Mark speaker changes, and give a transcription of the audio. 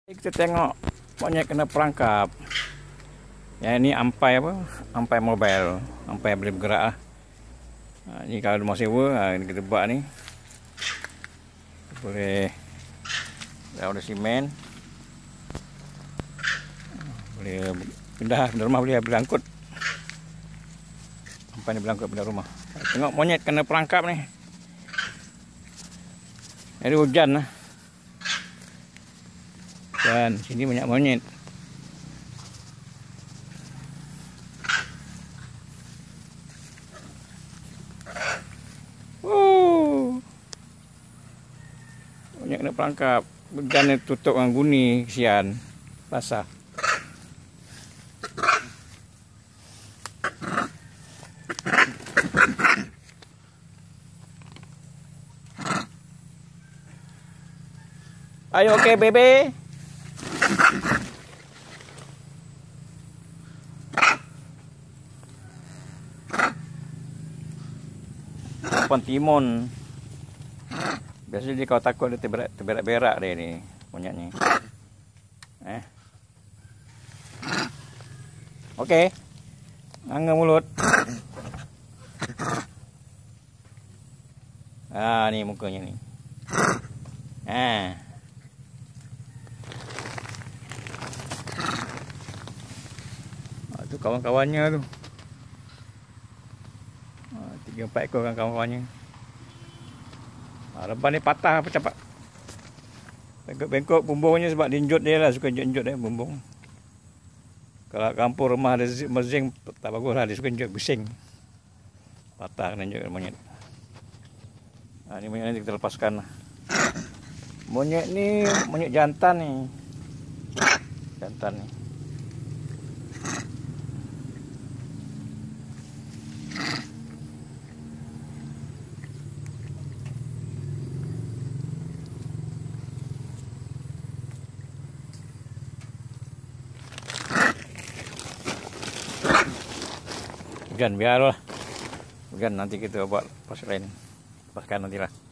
Speaker 1: Kita tengok monyet kena perangkap. Yang ini ampai apa? Ampai mobile, ampai boleh bergerak lah. Ni kalau mau sewa, ini kita buat ni. Boleh ada simen. Boleh pindah rumah, boleh angkut. Ampai ni berangkut pindah rumah. Tengok monyet kena perangkap ni. Hari hujan lah. Dan sini banyak monyet. Banyak kena perangkap. Hujan ni tutup dengan guni, kesian. Basah. Ayo, okay, baby. Pohon timun. Biasanya dia kalau takut dia terberak-berak dia ni monyet ni. Okey. Angga mulut. Ni mukanya ni. Tu kawan-kawannya tu. 3-4 ekor kan kawan-kawannya. Lepas ni patah apa cepat. Bengkok bumbungnya sebab dinjut dia lah, suka njut dia bumbung. Kalau kampung rumah ada merzing tak bagus lah, dia suka njut bising. Patah kena njut monyet. Ni monyet ni kita lepaskan lah. Monyet ni monyet jantan ni. Jantan ni. Hujan biarlah. Hujan nanti kita buat pas lain. Lepaskan nantilah.